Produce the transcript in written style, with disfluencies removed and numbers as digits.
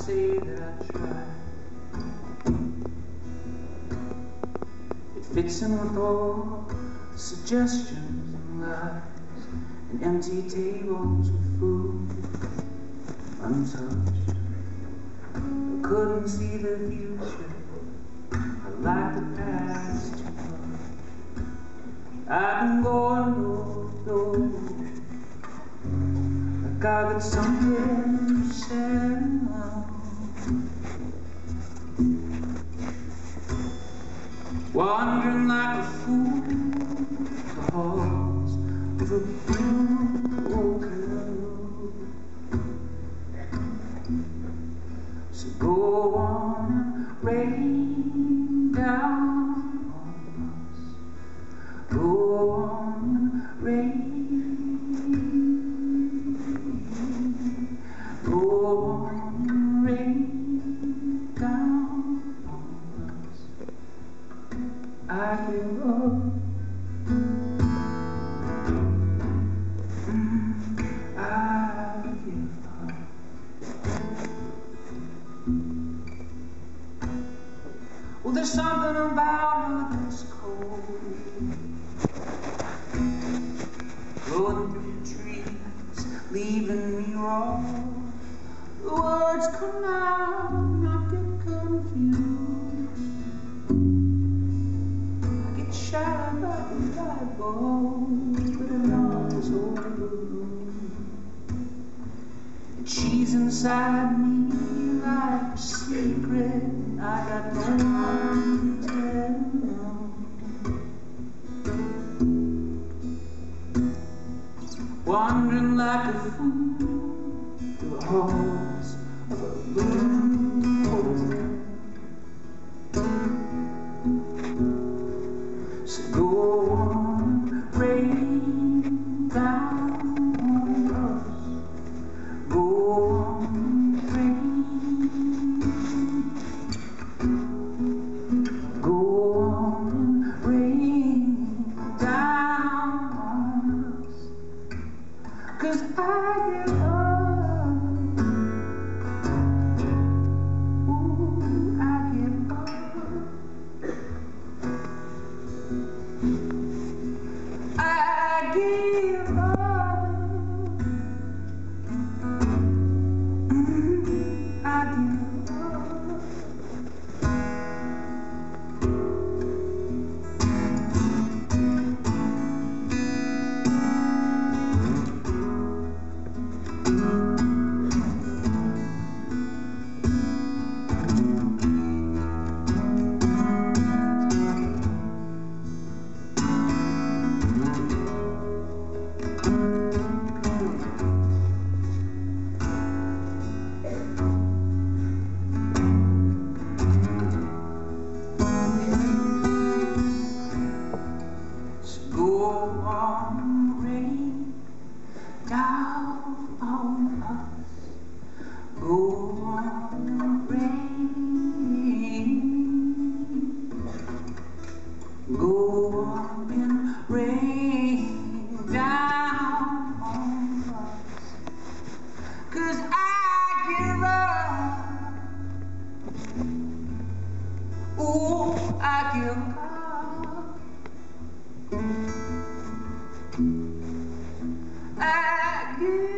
say that I tried. It fits in with all the suggestions and lies and empty tables with food untouched. I couldn't see the future, I like the past too much. I've been going door, like I got something to say now. Wandering like a fool the halls of a broken road. So go on and rain down on us. Go on and rain. Go on and rain down on us. I give up. I give up. Well, there's something about her that's cold, blowing through the trees, leaving me raw. The words come out and I get confused. I get shy like a light bulb, but it always overblown. And she's inside me like a secret I got no one to tell. Wandering like a fool through the halls of a blue hotel. So go on, rain down on us. Go on, rain. Go on, rain down on us. 'Cause I give up. Ooh, I give up. I give up. I give up. Go on, rain down on us. Go on, rain. Go on and rain down on us. 'Cause I give up. Ooh, I give up. I give